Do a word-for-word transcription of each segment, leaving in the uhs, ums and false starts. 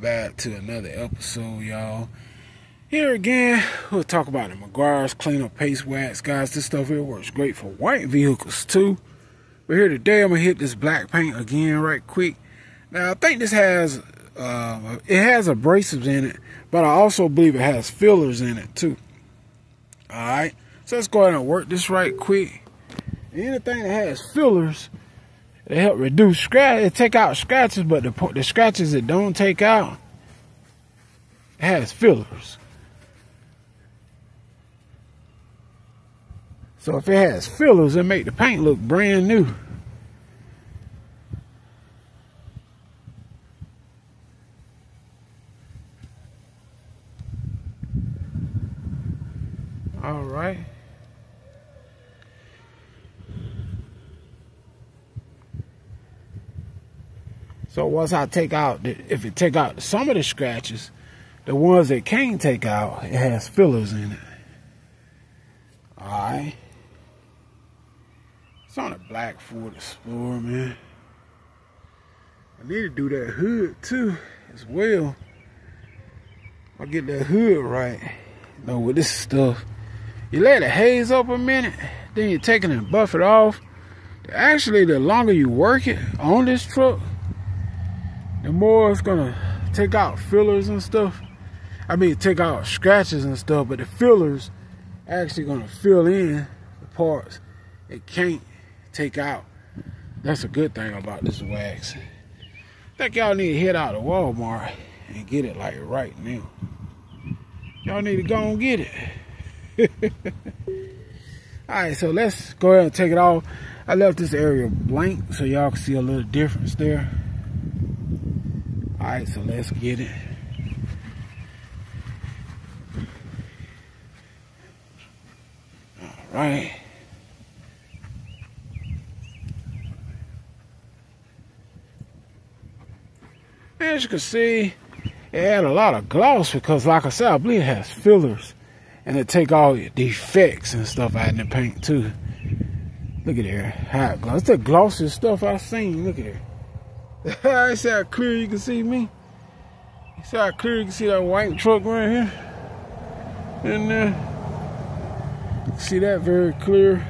back to another episode, y'all. Here again, we'll talk about the Meguiar's Clean Up Paste Wax. Guys, this stuff here works great for white vehicles too. But here today, I'm going to hit this black paint again right quick. Now, I think this has, uh, it has abrasives in it, but I also believe it has fillers in it too. Alright, so let's go ahead and work this right quick. Anything that has fillers, they help reduce scratch. It take out scratches, but the the scratches it don't take out, it has fillers. So if it has fillers, it make the paint look brand new. All right. So once I take out, the, if it take out some of the scratches, the ones that can't take out, it has fillers in it. All right. It's on a black Ford Explorer, man. I need to do that hood too, as well. I get that hood right. You know, with this stuff, you let it haze up a minute, then you take it and buff it off. Actually, the longer you work it on this truck, the more it's gonna take out fillers and stuff. I mean, take out scratches and stuff, but the fillers actually gonna fill in the parts it can't take out. That's a good thing about this wax. I think y'all need to head out to Walmart and get it like right now. Y'all need to go and get it. Alright, so let's go ahead and take it off. I left this area blank so y'all can see a little difference there. Alright, so let's get it. Alright. As you can see, it had a lot of gloss because, like I said, I believe it has fillers. And it take all the defects and stuff out in the paint too. Look at there, hot gloss. It's the glossiest stuff I've seen. Look at it. You see how clear you can see me? You see how clear you can see that white truck right here? In there. You can see that very clear.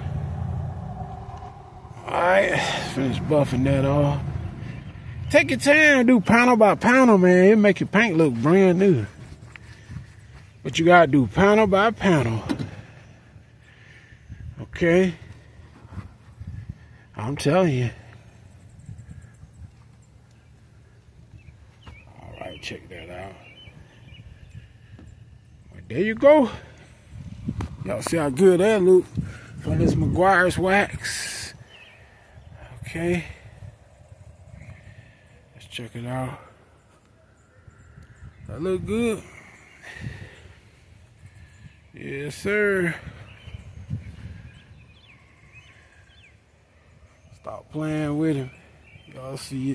Alright, finish buffing that off. Take your time, do panel by panel, man. It'll make your paint look brand new. But you gotta do panel by panel. Okay? I'm telling you. Alright, check that out. Well, there you go. Y'all see how good that look from this Meguiar's wax. Okay. Let's check it out. That look good. Yes, sir. Stop playing with him. Y'all see it.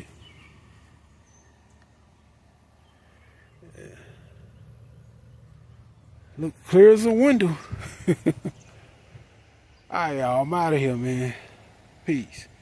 Yeah. Look clear as a window. All right, y'all. I'm out of here, man. Peace.